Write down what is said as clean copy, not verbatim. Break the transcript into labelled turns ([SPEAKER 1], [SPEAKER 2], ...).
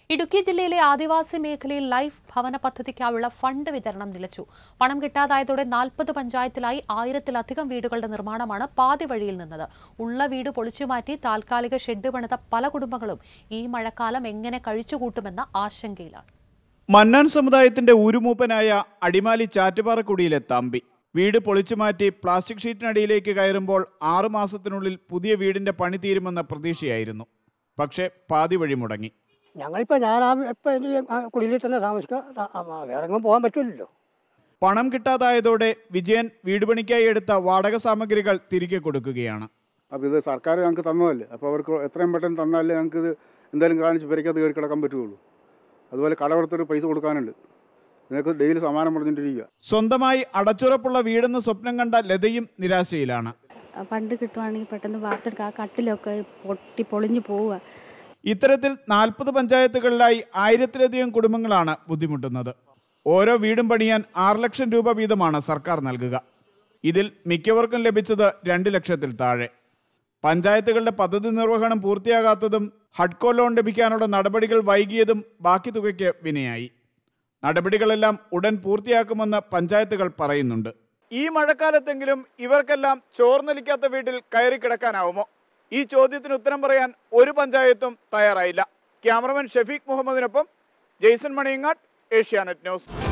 [SPEAKER 1] ഇടുക്കി ജില്ലയിലെ ആദിവാസി മേഖലയിൽ ലൈഫ് ഭവന പദ്ധതിക്കായുള്ള ഫണ്ട് വിതരണം നിലച്ചു. പണം കിട്ടാതായതോടെ 40 പഞ്ചായത്തിലായി 1000-ലധികം വീടുകളുടെ നിർമ്മാണമാണ് പാതി വഴിയിൽ നിന്നത്. ഉള്ള വീട് പൊളിച്ചുമാറ്റി താൽക്കാലിക ഷെഡ് പണിത പല കുടുംബങ്ങളും ഈ മഴക്കാലം എങ്ങനെ കഴിച്ചുകൂട്ടുമെന്ന ആശങ്കയിലാണ്.
[SPEAKER 2] മന്നാൻ സമുദായത്തിന്റെ ഊരുമൂപ്പനായ അടിമാലി ചാറ്റുപാറക്കുടിയിലെ തമ്പി വീട് പൊളിച്ചുമാറ്റി പ്ലാസ്റ്റിക് ഷീറ്റിനടിയിലേക്ക് കയറുമ്പോൾ 6 മാസത്തിനുള്ളിൽ പുതിയ വീടിന്റെ പണി തീരുമെന്ന പ്രതീക്ഷയായിരുന്നു. പക്ഷേ പാതി വഴി മുടങ്ങി.
[SPEAKER 3] ഞങ്ങളിപ്പോൾ കുടിയിൽ തന്നെ താമസിക്കാം, വേറെങ്ങും പോകാൻ പറ്റില്ലല്ലോ.
[SPEAKER 2] പണം കിട്ടാതായതോടെ വിജയൻ വീട് പണിക്കായി എടുത്ത വാടക സാമഗ്രികൾ തിരികെ കൊടുക്കുകയാണ്.
[SPEAKER 4] അപ്പോൾ ഇത് സർക്കാർ ഞങ്ങൾക്ക് തന്നതല്ലേ, അപ്പോൾ അവർക്ക് എത്രയും പെട്ടെന്ന് തന്നാലേ ഞങ്ങൾക്ക് ഇത് എന്തായാലും കാണിച്ച് പെരയ്ക്കകത്ത് കയറി കിടക്കാൻ പറ്റുള്ളൂ. അതുപോലെ കടവെടുത്തൊരു പൈസ കൊടുക്കാനുണ്ട്. നിങ്ങൾക്ക് ഡെയിലി സമാനം പറഞ്ഞിട്ടിരിക്കുക.
[SPEAKER 2] സ്വന്തമായി അടച്ചുറപ്പുള്ള വീടെന്ന് സ്വപ്നം കണ്ട ലതയും നിരാശയിലാണ്.
[SPEAKER 5] ഫണ്ട് കിട്ടുവാണെങ്കിൽ പെട്ടെന്ന് വാർത്തെടുക്കുക, ആ കട്ടിലൊക്കെ പൊളിഞ്ഞു പോവുക.
[SPEAKER 2] ഇത്തരത്തിൽ 40 പഞ്ചായത്തുകളിലായി 1000-ലധികം കുടുംബങ്ങളാണ് ബുദ്ധിമുട്ടുന്നത്. ഓരോ വീടും പണിയാൻ 6 ലക്ഷം രൂപ വീതമാണ് സർക്കാർ നൽകുക. ഇതിൽ മിക്കവർക്കും ലഭിച്ചത് 2 ലക്ഷത്തിൽ താഴെ. പഞ്ചായത്തുകളുടെ പദ്ധതി നിർവഹണം പൂർത്തിയാകാത്തതും ഹഡ്കോ ലോൺ ലഭിക്കാനുള്ള നടപടികൾ വൈകിയതും ബാക്കി തുകയ്ക്ക് വിനയായി. നടപടികളെല്ലാം ഉടൻ പൂർത്തിയാക്കുമെന്ന് പഞ്ചായത്തുകൾ പറയുന്നുണ്ട്. ഈ മഴക്കാലത്തെങ്കിലും ഇവർക്കെല്ലാം ചോർന്നൊലിക്കാത്ത വീട്ടിൽ കയറി കിടക്കാനാവുമോ? ഈ ചോദ്യത്തിന് ഉത്തരം പറയാൻ ഒരു പഞ്ചായത്തും തയ്യാറായില്ല. ക്യാമറമാൻ ഷഫീഖ് മുഹമ്മദിനൊപ്പം ജെയ്സൺ മണിയങ്ങാട്, ഏഷ്യാനെറ്റ് ന്യൂസ്.